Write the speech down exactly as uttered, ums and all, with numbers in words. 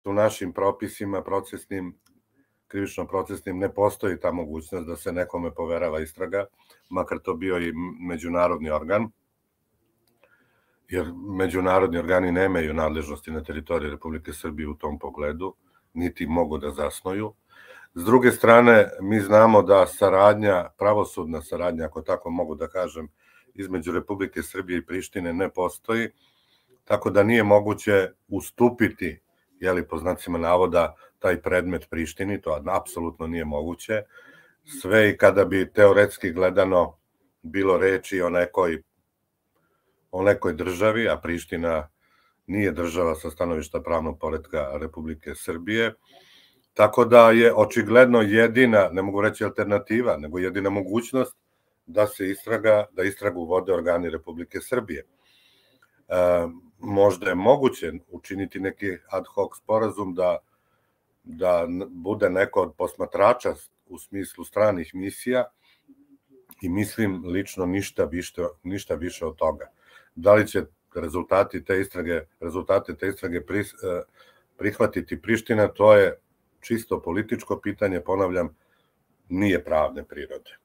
u našim propisima procesnim, krivično-procesnim, ne postoji ta mogućnost da se nekome poverava istraga, makar to bio i međunarodni organ, jer međunarodni organi nemaju nadležnosti na teritoriji Republike Srbije u tom pogledu, niti mogu da zasnuju. S druge strane, mi znamo da saradnja, pravosudna saradnja, ako tako mogu da kažem, između Republike Srbije i Prištine ne postoji, tako da nije moguće ustupiti, jeli, po znacima navoda, taj predmet Prištini, to apsolutno nije moguće. Sve i kada bi teoretski gledano bilo reči o nekoj, o nekoj državi, a Priština nije država sa stanovišta pravnog poretka Republike Srbije, tako da je očigledno jedina, ne mogu reći alternativa, nego jedina mogućnost da se istraga, da istragu vode organi Republike Srbije. E, možda je moguće učiniti neki ad hoc sporazum da, da bude neko od posmatrača u smislu stranih misija i mislim lično ništa više, ništa više od toga. Da li će rezultati te istrage, rezultate te istrage prihvatiti Priština, to je čisto političko pitanje, ponavljam, nije pravne prirode.